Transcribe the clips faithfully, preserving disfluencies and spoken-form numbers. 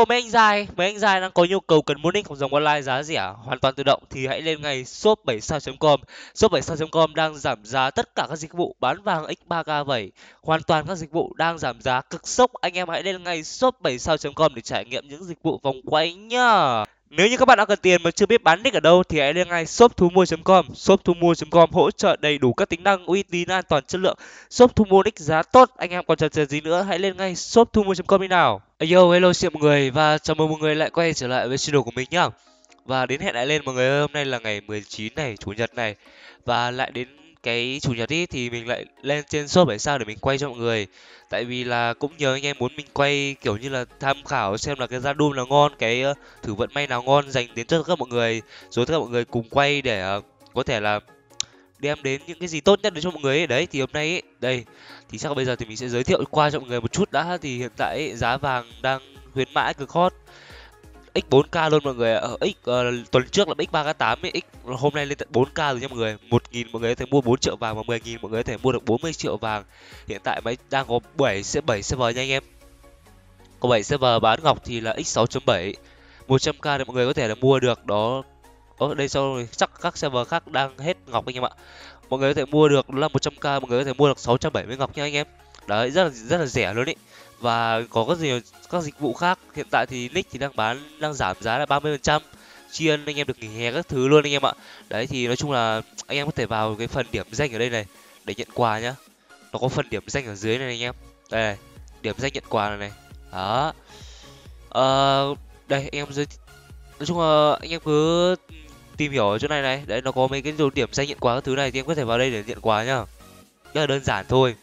Hello mấy anh dài, mấy anh dài đang có nhu cầu cần mua nick học dòng online giá rẻ, hoàn toàn tự động thì hãy lên ngay shop bảy sao chấm com. shop bảy sao chấm com đang giảm giá tất cả các dịch vụ bán vàng x ba k bảy, hoàn toàn các dịch vụ đang giảm giá cực sốc. Anh em hãy lên ngay shop bảy sao chấm com để trải nghiệm những dịch vụ vòng quay nhá. Nếu như các bạn đang cần tiền mà chưa biết bán nick ở đâu thì hãy lên ngay shop thu mua chấm com. shop thu mua chấm com hỗ trợ đầy đủ các tính năng, uy tín, an toàn, chất lượng. Shop thu mua nick giá tốt, anh em còn chờ chờ gì nữa, hãy lên ngay shop thu mua chấm com đi nào. Yo, hello xin mọi người và chào mừng mọi người lại quay trở lại với channel của mình nhá. Và đến hẹn lại lên mọi người ơi, hôm nay là ngày mười chín này, chủ nhật này. Và lại đến cái chủ nhật ý thì mình lại lên trên shop bảy sao để mình quay cho mọi người. Tại vì là cũng nhờ anh em muốn mình quay kiểu như là tham khảo xem là cái ra đum nào ngon, cái uh, thử vận may nào ngon dành đến cho các mọi người, rồi tất cả mọi người cùng quay để uh, có thể là đem đến những cái gì tốt nhất đến cho mọi người ấy. Đấy thì hôm nay ấy, đây thì chắc là bây giờ thì mình sẽ giới thiệu qua cho mọi người một chút đã. Thì hiện tại ấy, giá vàng đang khuyến mãi cực hot x bốn k luôn mọi người ạ. Ở x uh, tuần trước là x ba k tám ấy, x hôm nay lên tận bốn k rồi nha mọi người. Một nghìn mọi người có thể mua bốn triệu vàng và mười nghìn mọi người có thể mua được bốn mươi triệu vàng. Hiện tại máy đang có bảy bảy server nha anh em. Có bảy server bán ngọc thì là x sáu chấm bảy. một trăm k thì mọi người có thể là mua được đó. Ở đây sau rồi chắc các server khác đang hết ngọc anh em ạ. Mọi người có thể mua được là một trăm k, mọi người có thể mua được sáu trăm bảy mươi ngọc nha anh em. Đấy, rất là rất là rẻ luôn ý. Và có rất nhiều các dịch vụ khác. Hiện tại thì nick thì đang bán đang giảm giá là ba mươi phần trăm, tri ân anh em được nghỉ hè các thứ luôn anh em ạ. Đấy thì nói chung là anh em có thể vào cái phần điểm danh ở đây này để nhận quà nhá. Nó có phần điểm danh ở dưới này anh em. Đây này, điểm danh nhận quà này này. Đó. Ờ, đây anh em dưới, nói chung là anh em cứ tìm hiểu ở chỗ này này. Đấy, nó có mấy cái điểm danh nhận quà các thứ này thì em có thể vào đây để nhận quà nhá. Rất là đơn giản thôi.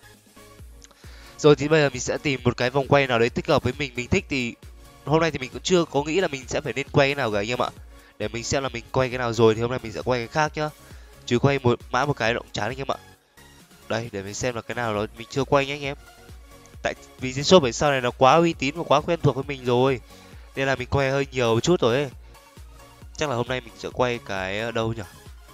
Rồi thì bây giờ mình sẽ tìm một cái vòng quay nào đấy thích hợp với mình. Mình thích thì hôm nay thì mình cũng chưa có nghĩ là mình sẽ phải nên quay cái nào cả anh em ạ. Để mình xem là mình quay cái nào rồi thì hôm nay mình sẽ quay cái khác nhá. Chứ quay một mã một cái động chán anh em ạ. Đây, để mình xem là cái nào đó mình chưa quay nhá anh em. Tại vì trên shop bảy sao này nó quá uy tín và quá quen thuộc với mình rồi, nên là mình quay hơi nhiều một chút rồi ấy. Chắc là hôm nay mình sẽ quay cái đâu nhỉ?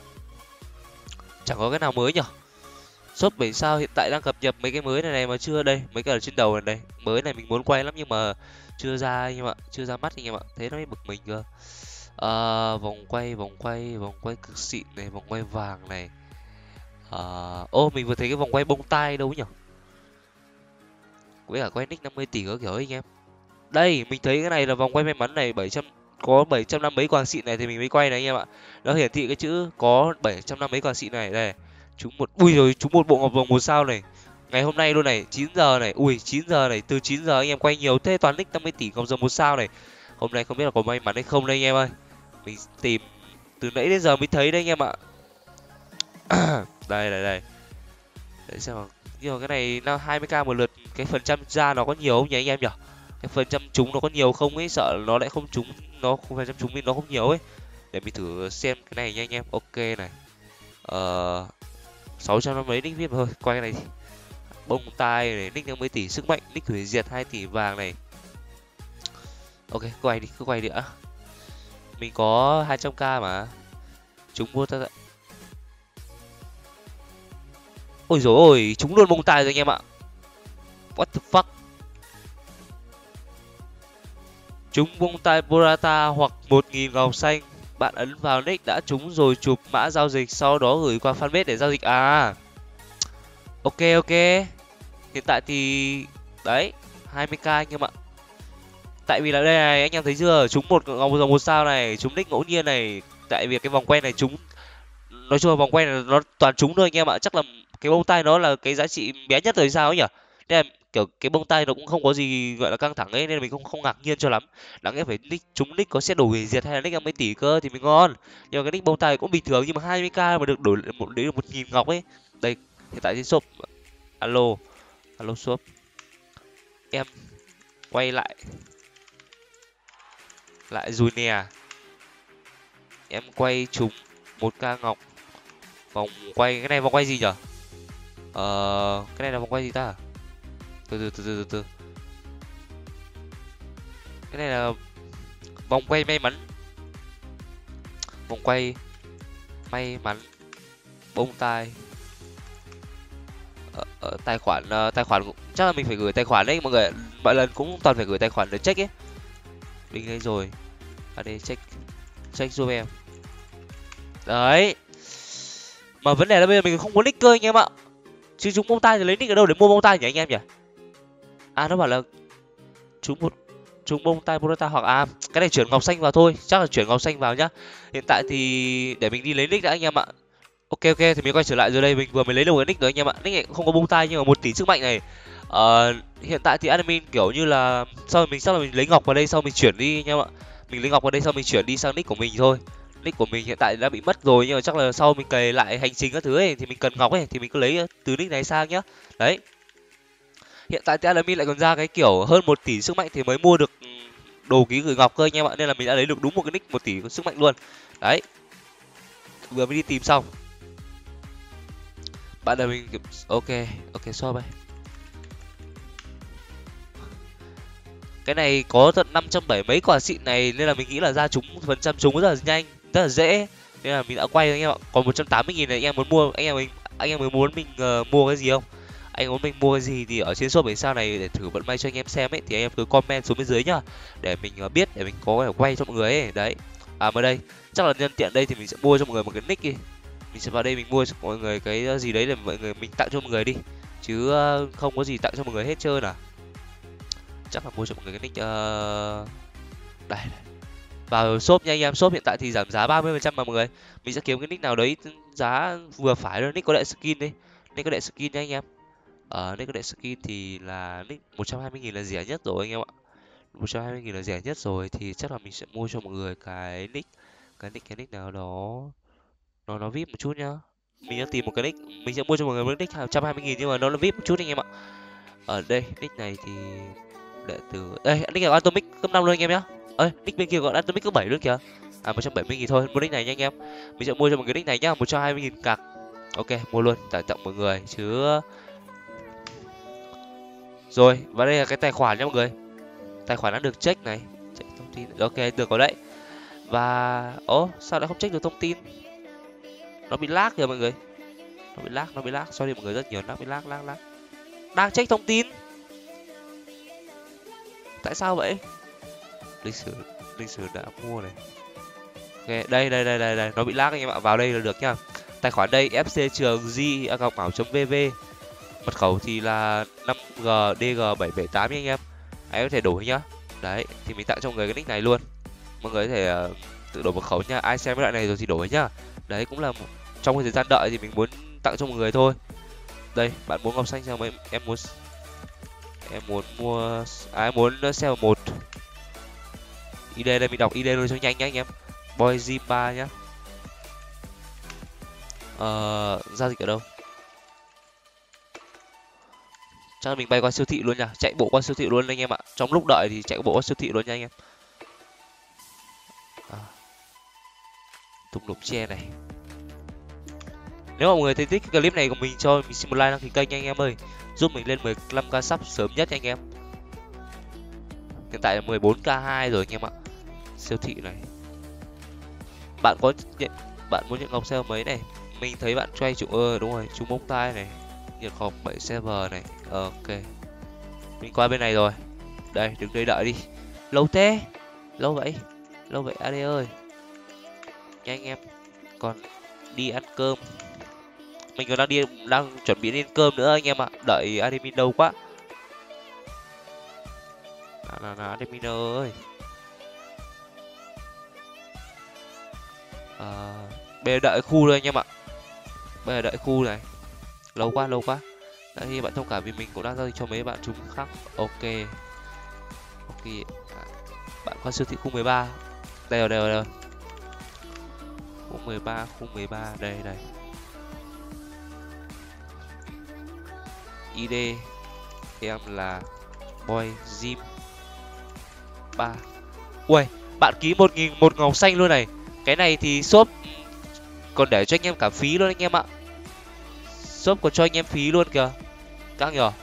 Chẳng có cái nào mới nhỉ? Shop bảy sao hiện tại đang cập nhật mấy cái mới này này mà chưa đây, mấy cái ở trên đầu này đây. Mới này mình muốn quay lắm nhưng mà chưa ra anh em ạ, chưa ra mắt anh em ạ. Thế nó mới bực mình cơ. À, vòng quay, vòng quay, vòng quay cực xịn này, vòng quay vàng này. À, ô mình vừa thấy cái vòng quay bông tai đâu nhỉ? Với cả quay nick năm mươi tỷ có kiểu ấy anh em. Đây, mình thấy cái này là vòng quay may mắn này, bảy trăm có bảy trăm năm mấy quàng xịn này thì mình mới quay này anh em ạ. Nó hiển thị cái chữ có bảy trăm năm mấy quàng xịn này đây. Chúng một ui rồi, chúng một bộ ngọc vòng một sao này. Ngày hôm nay luôn này, chín giờ này. Ui, chín giờ này, từ chín giờ anh em quay nhiều thế, toàn nick năm mươi tỷ ngọc vòng một sao này. Hôm nay không biết là có may mắn hay không đây anh em ơi. Mình tìm từ nãy đến giờ mới thấy đây anh em ạ. Đây đây đây. Để xem nào. Nhưng mà cái này nó hai mươi k một lượt, cái phần trăm ra nó có nhiều không nhỉ anh em nhỉ? Cái phần trăm trúng nó có nhiều không ấy, sợ nó lại không trúng, nó không phần trăm trúng mình nó không nhiều ấy. Để mình thử xem cái này nha anh em. Ok này. Ờ sáu trăm năm mấy nick viết thôi, quay cái này bông tai này, nick năm mươi tỷ sức mạnh, nick hủy diệt hai tỷ vàng này. Ok, quay đi, cứ quay đi ạ. Mình có hai trăm k mà. Trúng vô ta. Ôi dồi ôi, trúng luôn bông tai rồi anh em ạ. What the fuck? Trúng bông tai Borata hoặc một nghìn ngọc xanh. Bạn ấn vào nick đã trúng rồi chụp mã giao dịch, sau đó gửi qua fanpage để giao dịch. À, ok ok. Hiện tại thì đấy, hai mươi k anh em ạ. Tại vì là đây này, anh em thấy chưa, trúng một ngọc dòng một sao này, trúng nick ngẫu nhiên này. Tại vì cái vòng quay này trúng, nói chung là vòng quay này nó toàn trúng thôi anh em ạ. Chắc là cái bông tai nó là cái giá trị bé nhất rồi sao ấy nhỉ. Nên là kiểu cái bông tai nó cũng không có gì gọi là căng thẳng ấy, nên là mình không không ngạc nhiên cho lắm. Đáng lẽ phải nick trúng nick có set đồ hủy diệt hay là nick năm mươi tỷ cơ thì mới ngon. Nhưng mà cái nick bông tai cũng bình thường, nhưng mà hai mươi k mà được đổi một đấy được một nghìn ngọc ấy. Đây, hiện tại trên shop. Alo. Alo shop. Em quay lại lại rồi nè. Em quay trúng một k ngọc. Vòng quay, cái này vòng quay gì nhỉ? Ờ, cái này là vòng quay gì ta? Từ từ từ từ từ từ. Cái này là vòng quay may mắn. Vòng quay may mắn bông tai. Ờ, ờ, tài khoản uh, tài khoản chắc là mình phải gửi tài khoản đấy mọi người. Mọi lần cũng toàn phải gửi tài khoản để check ấy. Link đây rồi. À đây check check giúp em. Đấy. Mà vấn đề là bây giờ mình không có nick cơ anh em ạ. Chứ chúng bông tai thì lấy nick ở đâu để mua bông tai nhỉ anh em nhỉ? À nó bảo là chúng một chúng bông tai Burata hoặc à cái này chuyển ngọc xanh vào thôi, chắc là chuyển ngọc xanh vào nhá. Hiện tại thì để mình đi lấy nick đã anh em ạ. Ok ok thì mình quay trở lại rồi đây, mình vừa mới lấy được cái nick rồi anh em ạ. Nick này không có bông tai nhưng mà một tỷ sức mạnh này. Ờ, hiện tại thì admin kiểu như là sau rồi mình sau là mình lấy ngọc vào đây sau mình chuyển đi anh em ạ. Mình lấy ngọc vào đây sau mình chuyển đi sang nick của mình thôi. Nick của mình hiện tại đã bị mất rồi nhưng mà chắc là sau mình cày lại hành trình các thứ ấy thì mình cần ngọc ấy thì mình cứ lấy từ nick này sang nhá. Đấy. Hiện tại thì admin lại còn ra cái kiểu hơn một tỷ sức mạnh thì mới mua được đồ ký gửi ngọc cơ anh em ạ, nên là mình đã lấy được đúng một cái nick một tỷ sức mạnh luôn. Đấy. Vừa mới đi tìm xong. Bạn là mình ok, ok so đây. Cái này có tận năm trăm bảy mấy quả xịn này nên là mình nghĩ là ra trúng phần trăm trúng rất là nhanh, rất là dễ. Nên là mình đã quay anh em ạ. Còn một trăm tám mươi nghìn này anh em muốn mua, anh em mình anh em mới muốn mình uh, mua cái gì không? Anh muốn mình mua cái gì thì ở trên shop bảy sao này để thử vận may cho anh em xem ấy thì anh em cứ comment xuống bên dưới nhá để mình uh, biết để mình có thể quay cho mọi người ấy. Đấy. À mới đây, chắc là nhân tiện đây thì mình sẽ mua cho mọi người một cái nick đi. Mình sẽ vào đây mình mua cho mọi người cái gì đấy để mọi người mình tặng cho mọi người đi. Chứ uh, không có gì tặng cho mọi người hết trơn à. Chắc là mua cho mọi người cái nick uh... đây, đây vào shop nha anh em. Shop hiện tại thì giảm giá ba mươi phần trăm mà mọi người. Mình sẽ kiếm cái nick nào đấy giá vừa phải thôi. Nick có đệ skin đi, nick có đệ skin nha anh em. Ở uh, nick có đệ skin thì là nick một trăm hai mươi nghìn là rẻ nhất rồi anh em ạ. một trăm hai mươi nghìn là rẻ nhất rồi thì chắc là mình sẽ mua cho mọi người cái nick cái nick cái nick nào đó nó nó vip một chút nhá. Mình sẽ tìm một cái nick, mình sẽ mua cho mọi người một nick một trăm hai mươi nghìn nhưng mà nó là vip một chút anh em ạ. Ở đây nick này thì đệ tử đây nick này có atomic cấp năm luôn anh em nhá. Ơi nick bên kia có atomic cấp bảy luôn kìa. À một trăm bảy mươi nghìn thôi, mua nick này nha anh em. Mình sẽ mua cho một cái nick này nhá, một trăm hai mươi nghìn cạc. Ok mua luôn tặng tặng mọi người chứ. Rồi và đây là cái tài khoản nha mọi người. Tài khoản đã được check này, check thông tin. Ok được rồi đấy. Và ố sao lại không check được thông tin? Nó bị lag kìa mọi người. Nó bị lag, nó bị lag. Sorry mọi người rất nhiều, nó bị lag lag lag. Đang check thông tin. Tại sao vậy? Lịch sử lịch sử đã mua này. Ok, đây đây đây đây đây, nó bị lag anh em ạ, vào đây là được nhá. Tài khoản đây ép xê trường g a còng ảo chấm vv. Mật khẩu thì là năm g d g bảy bảy tám nha anh em. Anh có thể đổi nhá. Đấy, thì mình tặng cho mọi người cái nick này luôn. Mọi người có thể uh, tự đổi mật khẩu nha. Ai xem cái đoạn này rồi thì đổi nhá. Đấy cũng là một... trong cái thời gian đợi thì mình muốn tặng cho mọi người thôi. Đây, bạn muốn ngọc xanh sao em em muốn em muốn mua ai à, muốn sell một i đê đây mình đọc i đê luôn cho nhanh nhá anh em. Boy G ba nhá. Ờ giao dịch ở đâu? Chắc là mình bay qua siêu thị luôn nha, chạy bộ qua siêu thị luôn anh em ạ. Trong lúc đợi thì chạy bộ qua siêu thị luôn nha anh em. À. Thung lũng tre này. Nếu mà mọi người thấy thích cái clip này của mình cho mình xin một like đăng ký kênh nha anh em ơi. Giúp mình lên mười lăm k sub sớm nhất nha anh em. Hiện tại là mười bốn k hai rồi anh em ạ. Siêu thị này. Bạn có nhận bạn muốn nhận ngọc sale mấy này? Mình thấy bạn try chủ ơ đúng rồi, chú mông tai này. Nhận ngọc bảy server này. Ok. Mình qua bên này rồi. Đây, đứng đây đợi đi. Lâu thế. Lâu vậy. Lâu vậy a đê ơi. Nha anh em. Còn đi ăn cơm. Mình còn đang đi đang chuẩn bị đi ăn cơm nữa anh em ạ. Đợi admin đâu quá. Nào nào nào admin ơi. À, bây giờ đợi khu thôi anh em ạ. Bây giờ đợi khu này. Lâu quá lâu quá. Đấy thì bạn thông cảm vì mình cũng đang giao dịch cho mấy bạn chúng khác. Ok. Ok. À, bạn qua siêu thị khu mười ba. Đây rồi đây rồi đây rồi. Khu mười ba, khu mười ba đây đây. i đê em là Boy Gym ba. Ui, bạn ký một nghìn một ngọc xanh luôn này. Cái này thì shop còn để cho anh em cả phí luôn anh em ạ. Shop còn cho anh em phí luôn kìa. Căng nhở.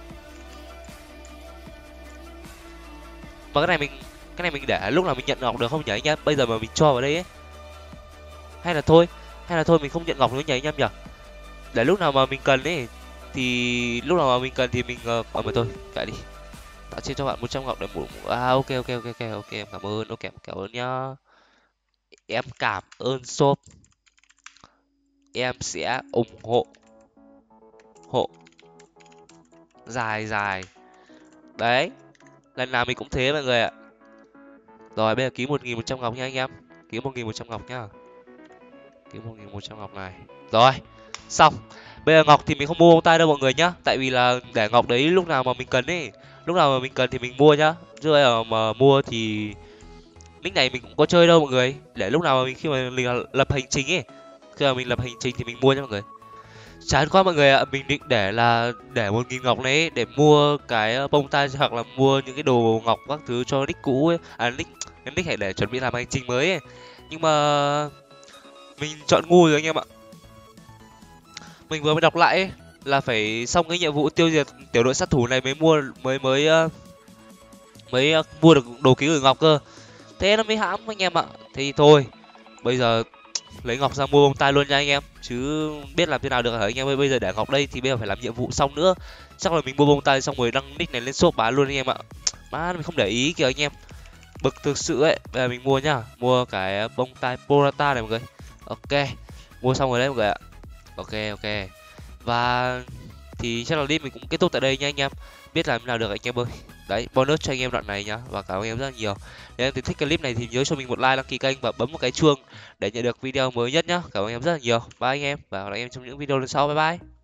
Mà cái này mình cái này mình để lúc nào mình nhận ngọc được không nhỉ anh em? Bây giờ mà mình cho vào đây ấy. Hay là thôi, hay là thôi mình không nhận ngọc nữa nhỉ anh em nhỉ? Để lúc nào mà mình cần ấy thì lúc nào mà mình cần thì mình uh, mà thôi, kệ đi. Tạo chia cho bạn một trăm ngọc để mua. À ok ok ok ok ok em cảm ơn, ok em cảm ơn nhá. Em cảm ơn shop. Em sẽ ủng hộ hộ dài dài. Đấy, lần nào mình cũng thế mọi người ạ. Rồi bây giờ ký một nghìn một trăm ngọc nha anh em. Ký một nghìn một trăm ngọc nhá. Ký một nghìn một trăm ngọc này. Rồi, xong. Bây giờ ngọc thì mình không mua bông tai đâu mọi người nhá, tại vì là để ngọc đấy lúc nào mà mình cần ấy, lúc nào mà mình cần thì mình mua nhá. Chứ bây giờ mà mua thì nick này mình cũng có chơi đâu mọi người, để lúc nào mà mình khi mà mình lập hành trình ấy, khi mà mình lập hành trình thì mình mua nhá mọi người. Chán quá mọi người ạ, mình định để là để một nghìn ngọc này ấy, để mua cái bông tai hoặc là mua những cái đồ ngọc các thứ cho nick cũ ấy, à nick cái nick hay để chuẩn bị làm hành trình mới ấy. Nhưng mà mình chọn ngu rồi anh em ạ. Mình vừa mới đọc lại ấy, là phải xong cái nhiệm vụ tiêu diệt tiểu đội sát thủ này mới mua mới mới uh, mới uh, mua được đồ ký gửi ngọc cơ. Thế nó mới hãm anh em ạ. Thì thôi, bây giờ lấy ngọc ra mua bông tai luôn nha anh em, chứ biết làm thế nào được hả anh em ơi. Bây giờ để ngọc đây thì bây giờ phải làm nhiệm vụ xong nữa, chắc là mình mua bông tai xong rồi đăng nick này lên shop bán luôn anh em ạ. Má mình không để ý kìa anh em, bực thực sự ấy. Bây giờ mình mua nhá, mua cái bông tai Porata này mọi người. Ok, mua xong rồi đấy mọi người ạ. Ok ok, và thì chắc là clip mình cũng kết thúc tại đây nha anh em. Biết làm thế nào được anh em ơi. Đấy, bonus cho anh em đoạn này nhá, và cảm ơn anh em rất là nhiều. Nếu em thấy thích cái clip này thì nhớ cho mình một like, đăng ký kênh và bấm một cái chuông để nhận được video mới nhất nhá. Cảm ơn anh em rất là nhiều. Bye anh em, và hẹn gặp lại anh em trong những video lần sau. Bye bye.